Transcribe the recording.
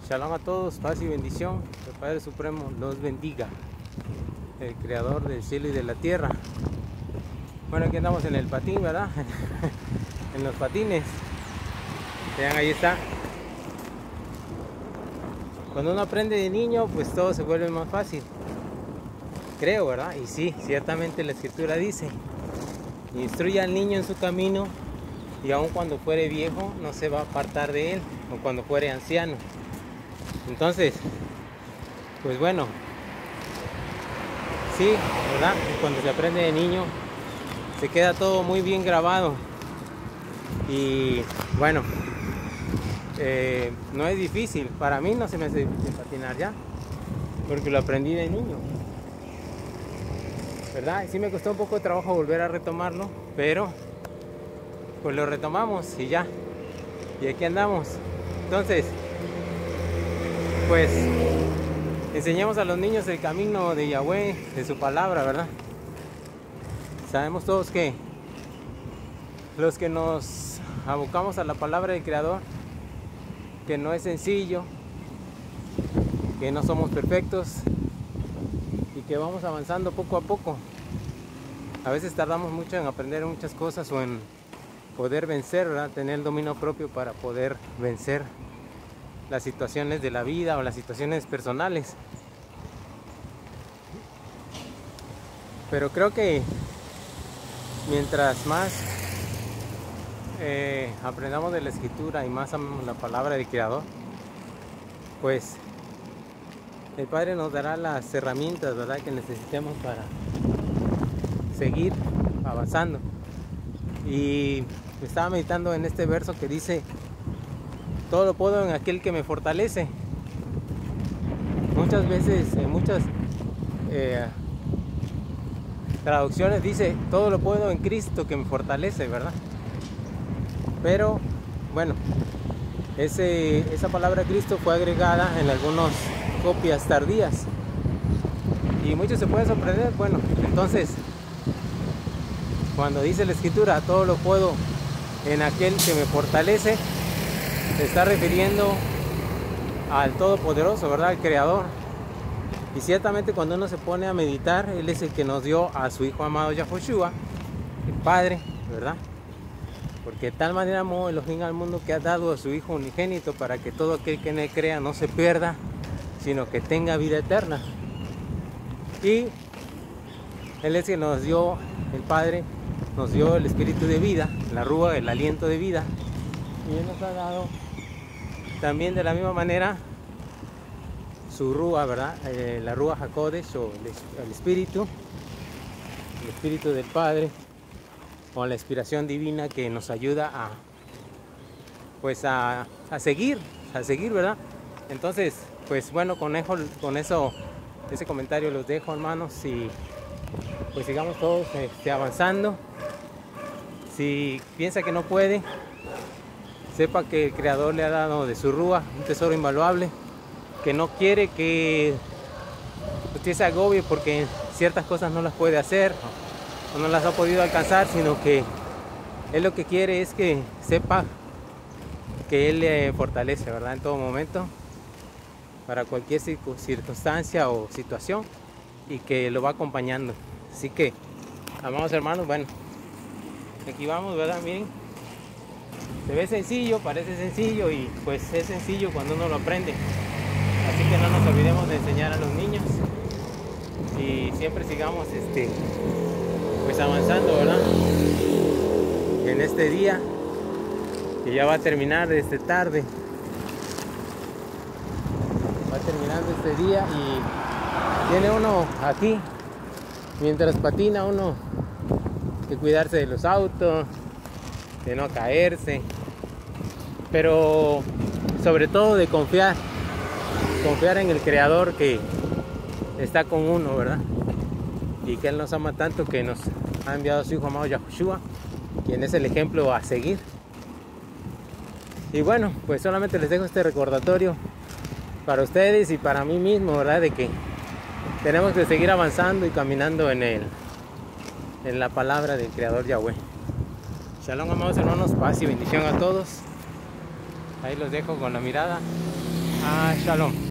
Shalom a todos, paz y bendición. El Padre Supremo los bendiga, el Creador del cielo y de la tierra. Bueno, aquí andamos en el patín, ¿verdad? En los patines. Vean, ahí está. Cuando uno aprende de niño, pues todo se vuelve más fácil. Creo, ¿verdad? Y sí, ciertamente la Escritura dice: instruye al niño en su camino, y aun cuando fuere viejo, no se va a apartar de él, o cuando fuere anciano. Entonces, pues bueno, sí, ¿verdad? Cuando se aprende de niño, se queda todo muy bien grabado. Y bueno, no es difícil. Para mí no se me hace difícil patinar ya, porque lo aprendí de niño, ¿verdad? Y sí me costó un poco de trabajo volver a retomarlo, pero pues lo retomamos y ya. Y aquí andamos. Entonces, pues enseñemos a los niños el camino de Yahweh, de su palabra, ¿verdad? Sabemos todos que los que nos abocamos a la palabra del Creador, que no es sencillo, que no somos perfectos y que vamos avanzando poco a poco. A veces tardamos mucho en aprender muchas cosas o en poder vencer, ¿verdad? Tener el dominio propio para poder vencer las situaciones de la vida o las situaciones personales. Pero creo que mientras más aprendamos de la Escritura y más amamos la palabra del Creador, pues el Padre nos dará las herramientas, ¿verdad?, que necesitemos para seguir avanzando. Y estaba meditando en este verso que dice: todo lo puedo en aquel que me fortalece. Muchas veces, en muchas traducciones dice: todo lo puedo en Cristo que me fortalece, ¿verdad? Pero bueno, esa palabra Cristo fue agregada en algunas copias tardías y muchos se pueden sorprender. Bueno, entonces, cuando dice la Escritura todo lo puedo en aquel que me fortalece, se está refiriendo al Todopoderoso, ¿verdad? Al Creador. Y ciertamente cuando uno se pone a meditar, Él es el que nos dio a su Hijo amado Yahushua, el Padre, ¿verdad? Porque de tal manera amó Elohim al mundo que ha dado a su Hijo unigénito, para que todo aquel que en Él crea no se pierda, sino que tenga vida eterna. Y Él es el que nos dio, el Padre nos dio el espíritu de vida, la rúa, el aliento de vida. Y Él nos ha dado también de la misma manera su rúa, ¿verdad? La rúa HaKodesh, o el espíritu del Padre, o la inspiración divina que nos ayuda a, pues a seguir, ¿verdad? Entonces, pues bueno, con eso, ese comentario los dejo, hermanos, y pues sigamos todos avanzando. Si piensa que no puede, sepa que el Creador le ha dado de su rúa un tesoro invaluable, que no quiere que usted se agobie porque ciertas cosas no las puede hacer o no las ha podido alcanzar, sino que Él lo que quiere es que sepa que Él le fortalece, ¿verdad?, en todo momento, para cualquier circunstancia o situación, y que lo va acompañando. Así que, amados hermanos, bueno, aquí vamos, ¿verdad? Miren, se ve sencillo, parece sencillo, y pues es sencillo cuando uno lo aprende. Así que no nos olvidemos de enseñar a los niños y siempre sigamos pues avanzando, ¿verdad?, en este día que ya va a terminar tarde. Va terminando este día y tiene uno aquí, mientras patina, uno que cuidarse de los autos, de no caerse, pero sobre todo de confiar en el Creador que está con uno, ¿verdad? Y que Él nos ama tanto que nos ha enviado a su Hijo amado Yahushua, quien es el ejemplo a seguir. Y bueno, pues solamente les dejo este recordatorio para ustedes y para mí mismo, ¿verdad?, de que tenemos que seguir avanzando y caminando en la palabra del Creador Yahweh. Shalom, amados hermanos, paz y bendición a todos. Ahí los dejo con la mirada Shalom.